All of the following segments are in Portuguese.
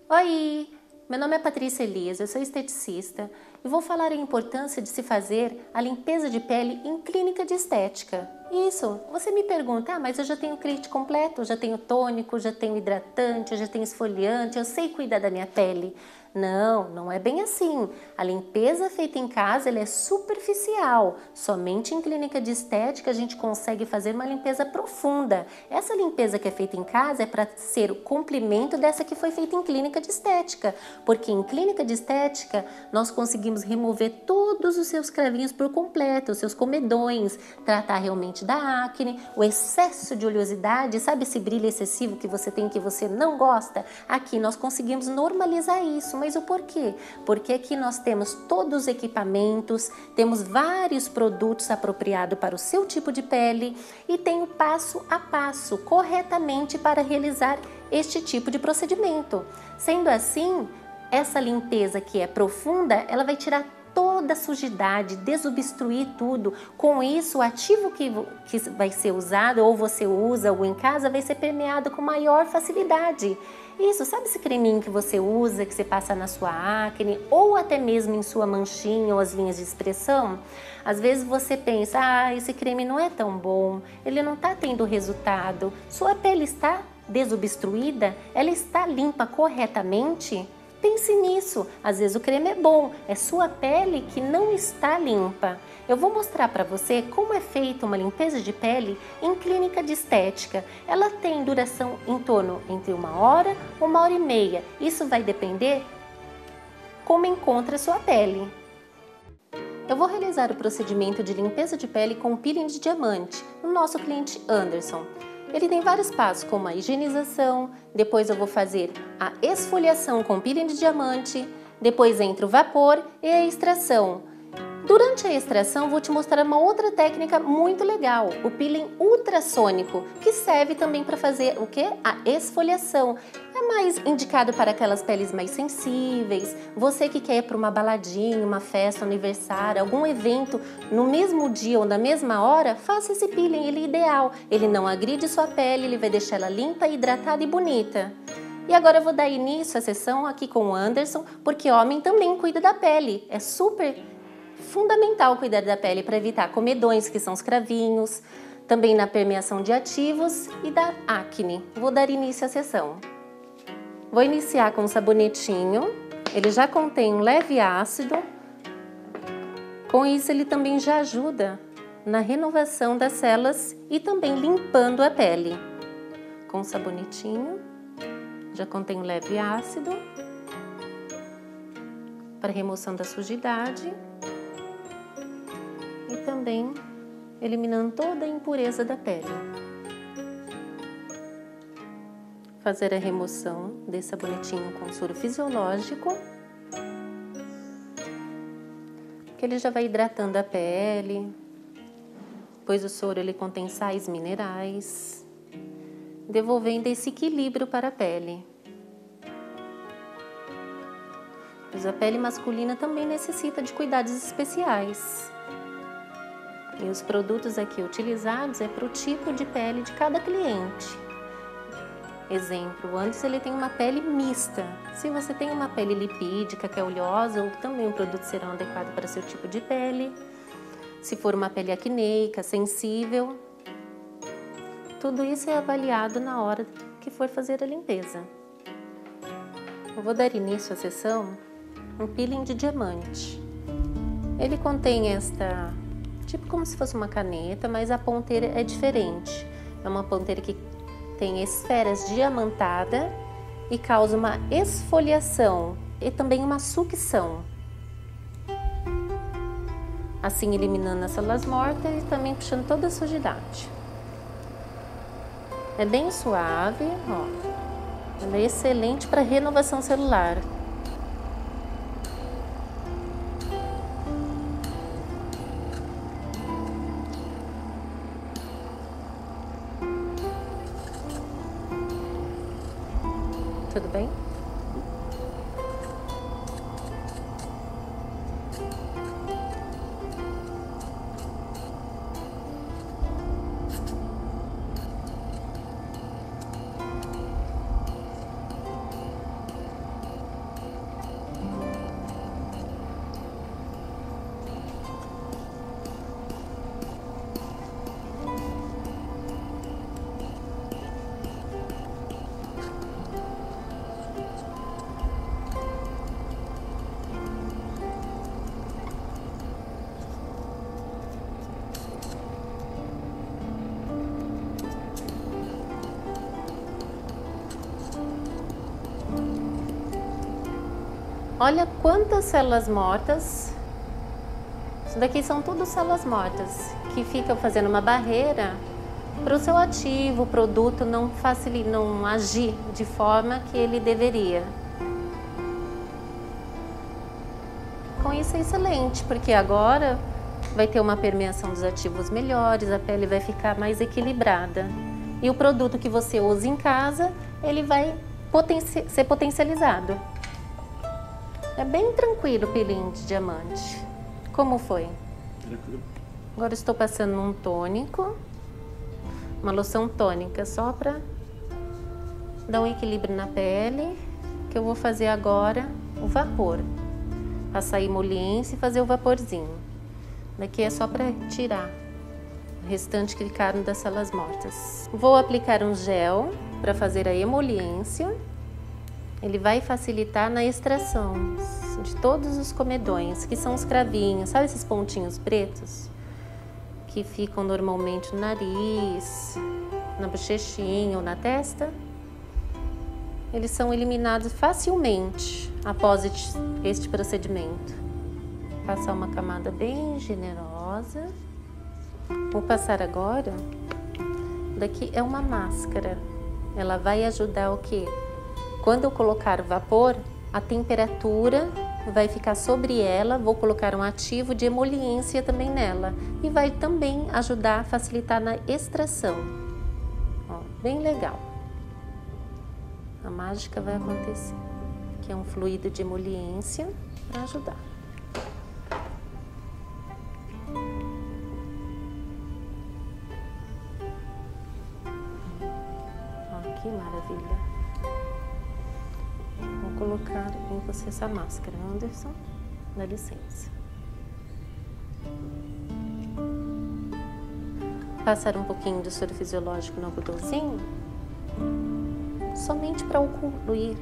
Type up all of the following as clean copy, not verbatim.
Oi, meu nome é Patrícia Elias, eu sou esteticista e vou falar a importância de se fazer a limpeza de pele em clínica de estética. Isso, você me pergunta, mas eu já tenho kit completo, eu já tenho tônico, já tenho hidratante, eu já tenho esfoliante, eu sei cuidar da minha pele. Não, não é bem assim. A limpeza feita em casa ela é superficial. Somente em clínica de estética a gente consegue fazer uma limpeza profunda. Essa limpeza que é feita em casa é para ser o complemento dessa que foi feita em clínica de estética. Porque em clínica de estética nós conseguimos remover todos os seus cravinhos por completo, os seus comedões, tratar realmente da acne, o excesso de oleosidade, sabe esse brilho excessivo que você tem que você não gosta? Aqui nós conseguimos normalizar isso. Mas o porquê? Porque aqui nós temos todos os equipamentos, temos vários produtos apropriados para o seu tipo de pele e tem o passo a passo corretamente para realizar este tipo de procedimento. Sendo assim, essa limpeza que é profunda, ela vai tirar toda a sujidade, desobstruir tudo. Com isso, o ativo que vai ser usado, ou você usa, ou em casa, vai ser permeado com maior facilidade. Isso, sabe esse creminho que você usa, que você passa na sua acne, ou até mesmo em sua manchinha ou as linhas de expressão? Às vezes você pensa, esse creme não é tão bom, ele não está tendo resultado. Sua pele está desobstruída? Ela está limpa corretamente? Pense nisso, às vezes o creme é bom, é sua pele que não está limpa. Eu vou mostrar para você como é feita uma limpeza de pele em clínica de estética. Ela tem duração em torno entre 1 hora ou 1 hora e meia. Isso vai depender como encontra a sua pele. Eu vou realizar o procedimento de limpeza de pele com peeling de diamante no nosso cliente Anderson. Ele tem vários passos, como a higienização, depois eu vou fazer a esfoliação com peeling de diamante, depois entra o vapor e a extração. Durante a extração, vou te mostrar uma outra técnica muito legal, o peeling ultrassônico, que serve também para fazer o quê? A esfoliação. É mais indicado para aquelas peles mais sensíveis, você que quer ir para uma baladinha, uma festa, um aniversário, algum evento, no mesmo dia ou na mesma hora, faça esse peeling, ele é ideal. Ele não agride sua pele, ele vai deixar ela limpa, hidratada e bonita. E agora eu vou dar início à sessão aqui com o Anderson, porque homem também cuida da pele, é super fundamental cuidar da pele para evitar comedões, que são os cravinhos, também na permeação de ativos e da acne. Vou dar início à sessão. Vou iniciar com um sabonetinho, ele já contém um leve ácido, com isso ele também já ajuda na renovação das células e também limpando a pele. Com o sabonetinho, já contém um leve ácido, para remoção da sujidade e também eliminando toda a impureza da pele. Fazer a remoção desse sabonetinho com soro fisiológico, que ele já vai hidratando a pele, pois o soro ele contém sais minerais, devolvendo esse equilíbrio para a pele. Pois a pele masculina também necessita de cuidados especiais. E os produtos aqui utilizados é para o tipo de pele de cada cliente. Exemplo, o Anderson ele tem uma pele mista. Se você tem uma pele lipídica, que é oleosa, também o produto será adequado para seu tipo de pele. Se for uma pele acneica, sensível, tudo isso é avaliado na hora que for fazer a limpeza. Eu vou dar início à sessão um peeling de diamante. Ele contém tipo como se fosse uma caneta, mas a ponteira é diferente. É uma ponteira que tem esferas diamantadas e causa uma esfoliação e também uma sucção. Assim eliminando as células mortas e também puxando toda a sujidade. É bem suave, ó. Ela é excelente para renovação celular. Tudo bem? Olha quantas células mortas. Isso daqui são tudo células mortas que ficam fazendo uma barreira para o seu ativo, o produto não agir de forma que ele deveria. Com isso é excelente, porque agora vai ter uma permeação dos ativos melhores, a pele vai ficar mais equilibrada. E o produto que você usa em casa, ele vai ser potencializado. É bem tranquilo o peeling de diamante. Como foi? Tranquilo. Agora estou passando um tônico, uma loção tônica só para dar um equilíbrio na pele, que eu vou fazer agora o vapor. Passar a emoliência e fazer o vaporzinho. Daqui é só para tirar o restante que ficaram das células mortas. Vou aplicar um gel para fazer a emoliência. Ele vai facilitar na extração de todos os comedões, que são os cravinhos. Sabe esses pontinhos pretos? Que ficam normalmente no nariz, na bochechinha ou na testa? Eles são eliminados facilmente após este procedimento. Passar uma camada bem generosa. Vou passar agora. Daqui é uma máscara. Ela vai ajudar o quê? Quando eu colocar o vapor, a temperatura vai ficar sobre ela. Vou colocar um ativo de emoliência também nela. E vai também ajudar a facilitar na extração. Ó, bem legal. A mágica vai acontecer. Que é um fluido de emoliência para ajudar. Ó, que maravilha. Vou colocar em você essa máscara, Anderson. Dá licença. Passar um pouquinho de soro fisiológico no algodãozinho, somente para ocluir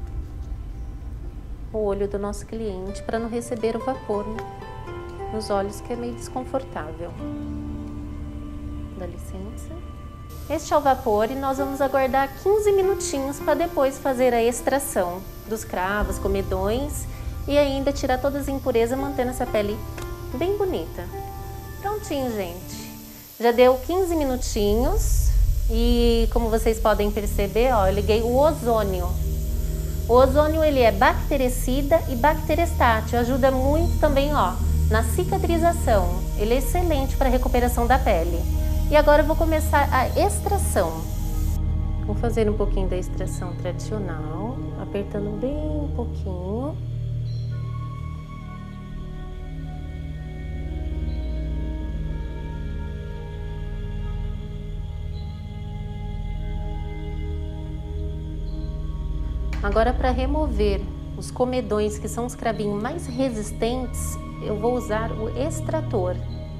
o olho do nosso cliente, para não receber o vapor nos olhos, que é meio desconfortável. Dá licença. Este é o vapor e nós vamos aguardar 15 minutinhos para depois fazer a extração dos cravos, comedões e ainda tirar todas as impurezas, mantendo essa pele bem bonita. Prontinho, gente. Já deu 15 minutinhos e, como vocês podem perceber, ó, eu liguei o ozônio. O ozônio, ele é bactericida e bacteriostátil, ajuda muito também, ó, na cicatrização. Ele é excelente para a recuperação da pele. E agora eu vou começar a extração. Vou fazer um pouquinho da extração tradicional, apertando bem um pouquinho. Agora, para remover os comedões, que são os cravinhos mais resistentes, eu vou usar o extrator.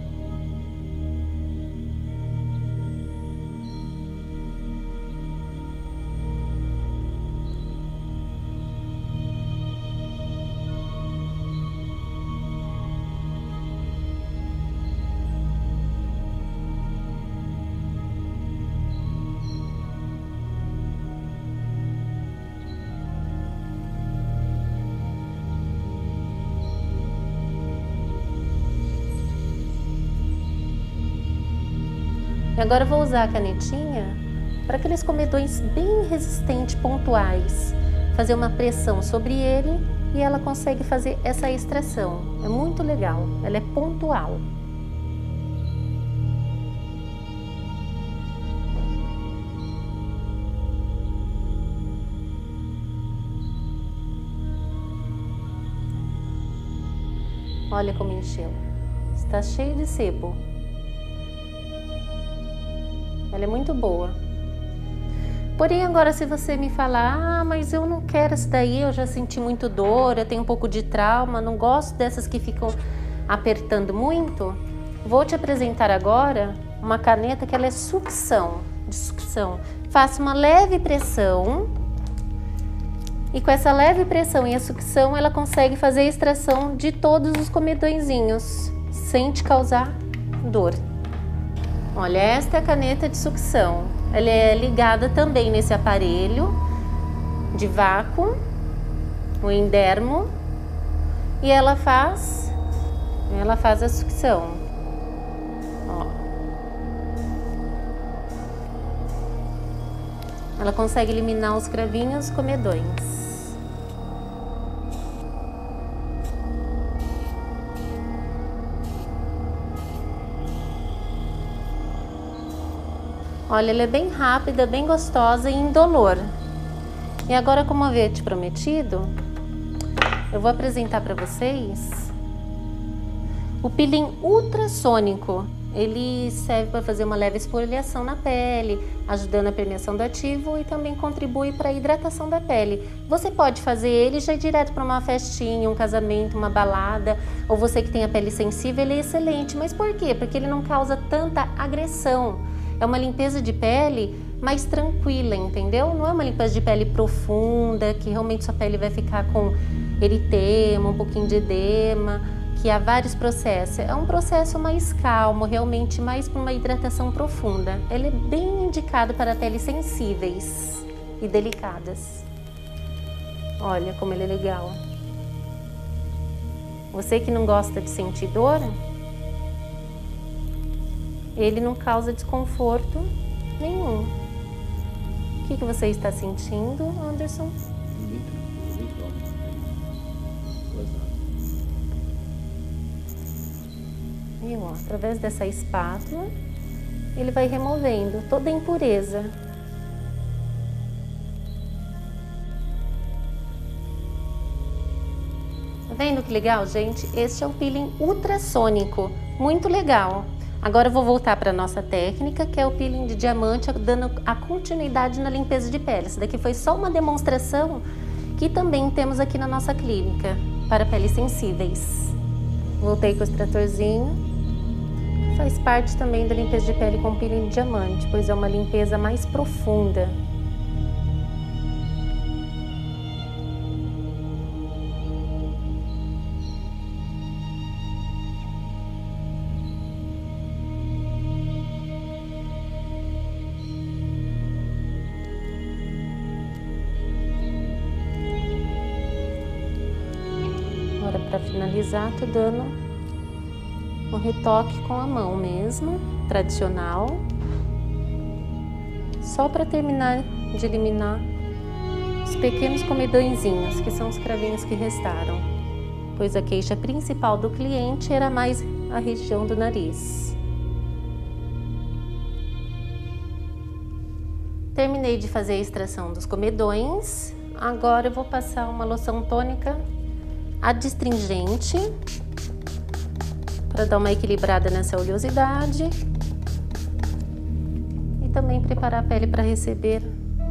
E agora eu vou usar a canetinha para aqueles comedões bem resistentes, pontuais. Fazer uma pressão sobre ele e ela consegue fazer essa extração. É muito legal, ela é pontual. Olha como encheu. Está cheio de sebo. Ela é muito boa. Porém, agora se você me falar, mas eu não quero essa daí, eu já senti muito dor, eu tenho um pouco de trauma, não gosto dessas que ficam apertando muito, vou te apresentar agora uma caneta que ela é sucção, de sucção. Faça uma leve pressão e com essa leve pressão e a sucção, ela consegue fazer a extração de todos os comedõezinhos, sem te causar dor. Olha, esta é a caneta de sucção. Ela é ligada também nesse aparelho de vácuo, o endermo, E ela faz a sucção. Ó. Ela consegue eliminar os cravinhos comedões. Olha, ela é bem rápida, bem gostosa e indolor. E agora, como eu havia te prometido, eu vou apresentar para vocês o peeling ultrassônico. Ele serve para fazer uma leve esfoliação na pele, ajudando a permeação do ativo e também contribui para a hidratação da pele. Você pode fazer ele já ir direto para uma festinha, um casamento, uma balada, ou você que tem a pele sensível, ele é excelente. Mas por quê? Porque ele não causa tanta agressão. É uma limpeza de pele mais tranquila, entendeu? Não é uma limpeza de pele profunda, que realmente sua pele vai ficar com eritema, um pouquinho de edema, que há vários processos. É um processo mais calmo, realmente mais para uma hidratação profunda. Ele é bem indicado para peles sensíveis e delicadas. Olha como ele é legal. Você que não gosta de sentir dor, ele não causa desconforto nenhum. O que você está sentindo, Anderson? E ó, através dessa espátula, ele vai removendo toda a impureza. Tá vendo que legal, gente? Este é o peeling ultrassônico, muito legal. Agora eu vou voltar para a nossa técnica, que é o peeling de diamante, dando a continuidade na limpeza de pele. Isso daqui foi só uma demonstração que também temos aqui na nossa clínica, para peles sensíveis. Voltei com o extratorzinho. Faz parte também da limpeza de pele com peeling de diamante, pois é uma limpeza mais profunda. Agora, para finalizar, tô dando um retoque com a mão mesmo, tradicional, só para terminar de eliminar os pequenos comedõezinhos, que são os cravinhos que restaram, pois a queixa principal do cliente era mais a região do nariz. Terminei de fazer a extração dos comedões, agora eu vou passar uma loção tônica adstringente para dar uma equilibrada nessa oleosidade e também preparar a pele para receber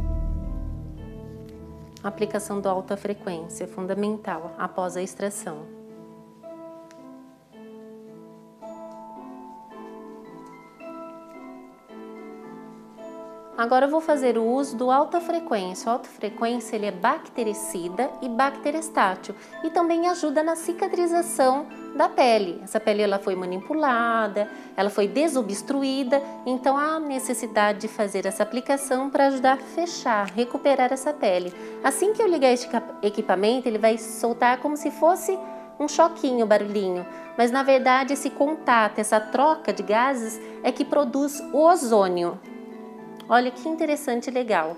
a aplicação do alta frequência, fundamental após a extração. Agora eu vou fazer o uso do alta frequência. O alta frequência ele é bactericida e bacterestátil e também ajuda na cicatrização da pele. Essa pele ela foi manipulada, ela foi desobstruída, então há necessidade de fazer essa aplicação para ajudar a fechar, recuperar essa pele. Assim que eu ligar este equipamento, ele vai soltar como se fosse um choquinho, barulhinho, mas na verdade esse contato, essa troca de gases é que produz o ozônio. Olha que interessante e legal.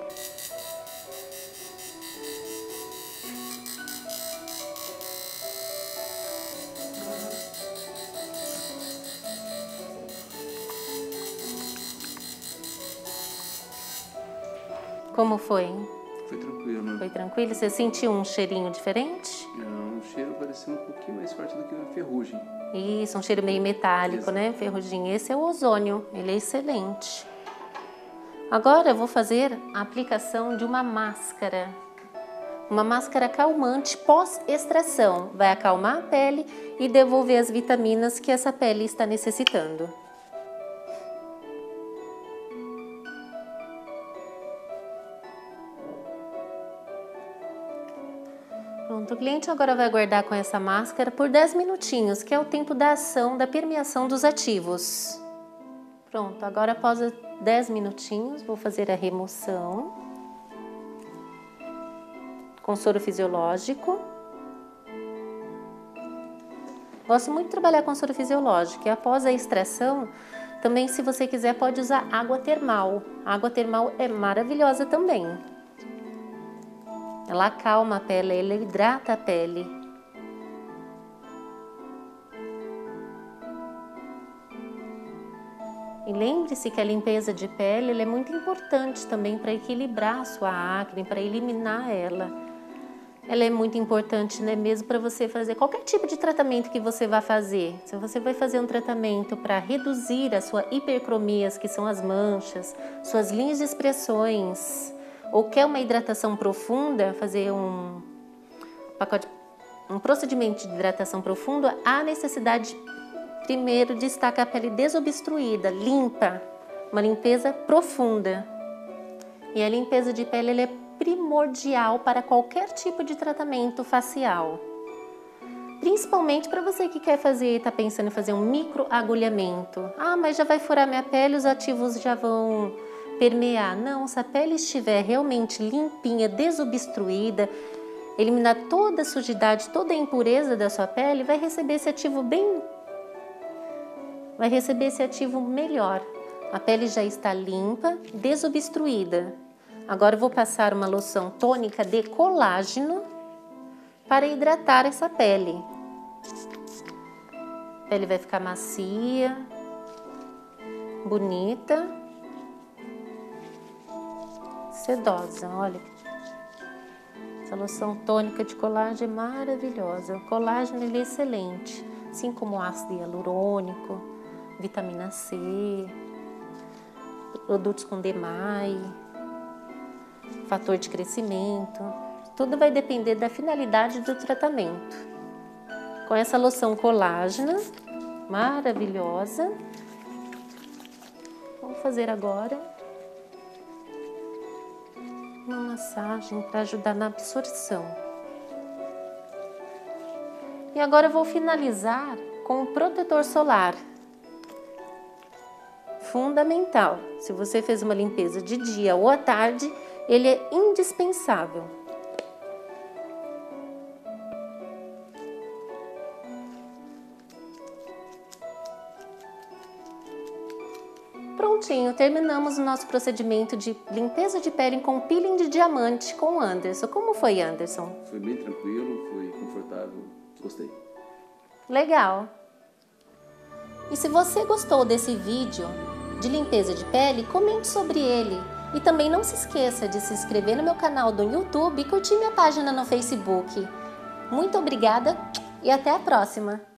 Como foi? Foi tranquilo, né? Foi tranquilo? Você sentiu um cheirinho diferente? Não, o cheiro parecia um pouquinho mais forte do que a ferrugem. Isso, um cheiro meio metálico, Exato. né? Ferrugem. Esse é o ozônio, ele é excelente. Agora eu vou fazer a aplicação de uma máscara calmante pós-extração. Vai acalmar a pele e devolver as vitaminas que essa pele está necessitando. Pronto, o cliente agora vai aguardar com essa máscara por 10 minutinhos, que é o tempo da ação, da permeação dos ativos. Pronto, agora após 10 minutinhos, vou fazer a remoção com soro fisiológico. Gosto muito de trabalhar com soro fisiológico e após a extração, também se você quiser pode usar água termal. A água termal é maravilhosa também. Ela acalma a pele, ela hidrata a pele. E lembre-se que a limpeza de pele ela é muito importante também para equilibrar a sua acne, para eliminar ela. Ela é muito importante, né, mesmo para você fazer qualquer tipo de tratamento que você vai fazer. Se você vai fazer um tratamento para reduzir a sua hipercromias, que são as manchas, suas linhas de expressões, ou quer uma hidratação profunda, fazer um procedimento de hidratação profunda, há necessidade primeiro de estar com a pele desobstruída, limpa, uma limpeza profunda. E a limpeza de pele ela é primordial para qualquer tipo de tratamento facial. Principalmente para você que quer fazer, está pensando em fazer um microagulhamento. Ah, mas já vai furar minha pele, os ativos já vão permear. Não, se a pele estiver realmente limpinha, desobstruída, eliminar toda a sujidade, toda a impureza da sua pele, vai receber esse ativo melhor. A pele já está limpa, desobstruída. Agora eu vou passar uma loção tônica de colágeno para hidratar essa pele. A pele vai ficar macia, bonita, sedosa, olha. Essa loção tônica de colágeno é maravilhosa. O colágeno ele é excelente, assim como o ácido hialurônico, vitamina C, produtos com D+, fator de crescimento. Tudo vai depender da finalidade do tratamento. Com essa loção colágena, maravilhosa, vamos fazer agora uma massagem para ajudar na absorção. E agora eu vou finalizar com o protetor solar. Fundamental. Se você fez uma limpeza de dia ou à tarde, ele é indispensável. Prontinho, terminamos o nosso procedimento de limpeza de pele com peeling de diamante com o Anderson. Como foi, Anderson? Foi bem tranquilo, foi confortável, gostei. Legal! E se você gostou desse vídeo de limpeza de pele, comente sobre ele. E também não se esqueça de se inscrever no meu canal do YouTube e curtir minha página no Facebook. Muito obrigada e até a próxima!